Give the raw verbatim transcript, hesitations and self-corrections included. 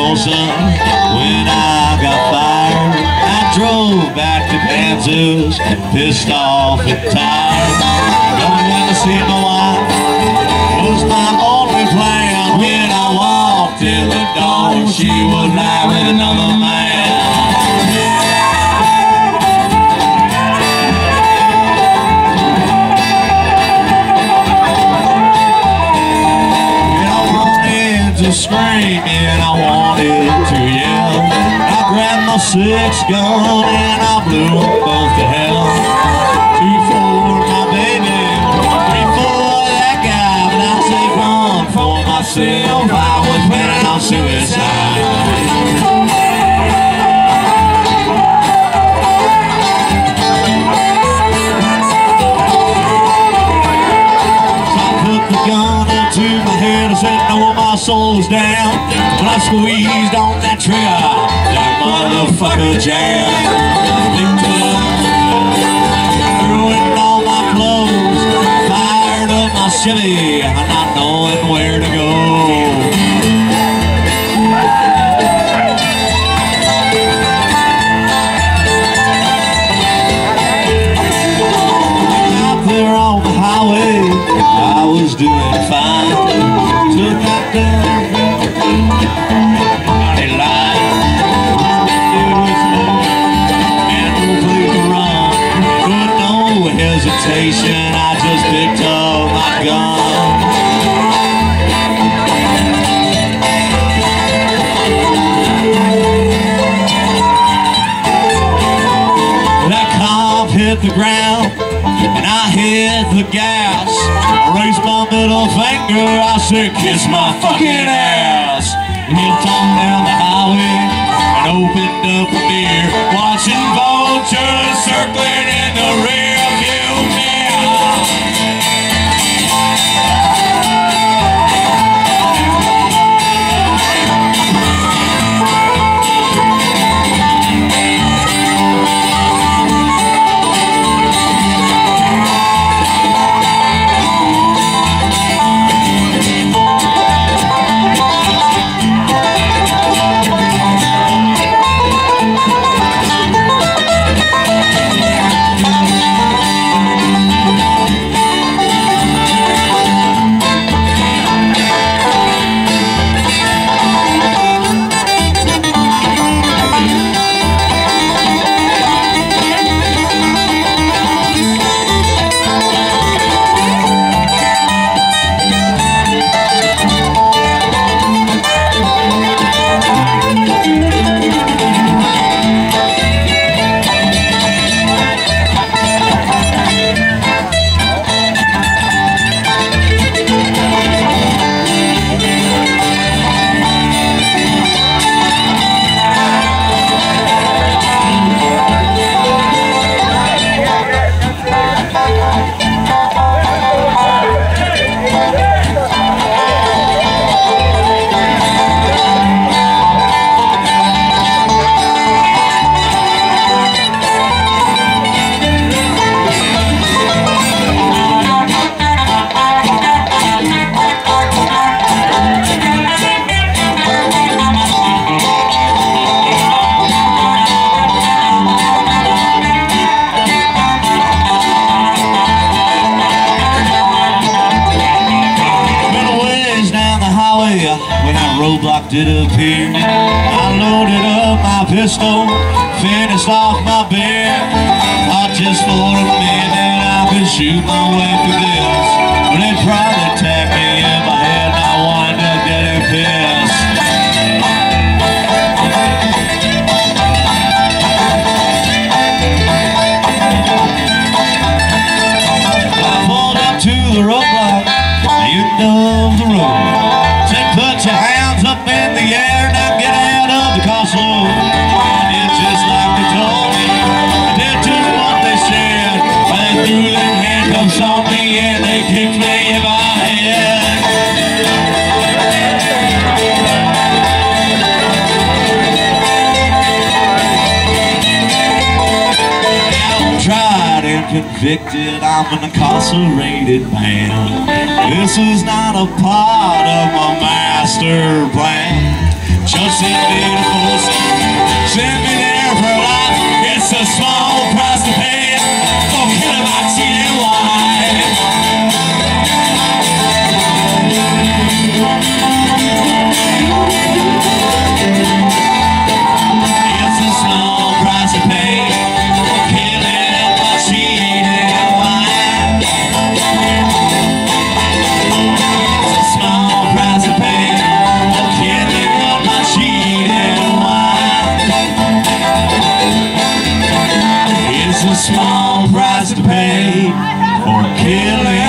Tulsa. When I got fired, I drove back to Kansas and pissed off and tired. Going to see my wife was my only plan. When I walked in the door, she was lying with another man. Screaming, I wanted to yell. I grabbed my six gun and I blew them both to hell. Two for my baby, three for that guy. But I said one for myself, I was planning on suicide. My soul's down. When I squeezed on that trigger, that motherfucker jammed. Ruined all my clothes, fired up my Chevy, not knowing where to go. Out there on the highway, I was doing fine. Took that down county line. It was low and no place to run. With no hesitation, I just picked up my gun. That cop hit the ground and I hit the gas. I raised my middle finger, I said, kiss my fucking ass. And he turned down the highway and opened up a beer, watching vultures circling in the rear view mirror. When that roadblock did appear, I loaded up my pistol, finished off my beer. Thought just for a minute I could shoot my way through this, but they'd probably tag me in my head and I wind up getting pissed. I pulled up to the roadblock, the end of the road. Put your hands up in the air, now get out of the car slow. And it's just like they told me, I did just what they said. They threw them handcuffs on me and they kicked me in my head. I'm tried and convicted, I'm an incarcerated man. This is not a part of my master plan. just in beautiful sun. Send me there for life. It's a small price to pay for killing my cheating wife. It's a small price to pay for killing my cheating wife. It's a small price to pay for killing my cheating wife. It's a small price to pay for killing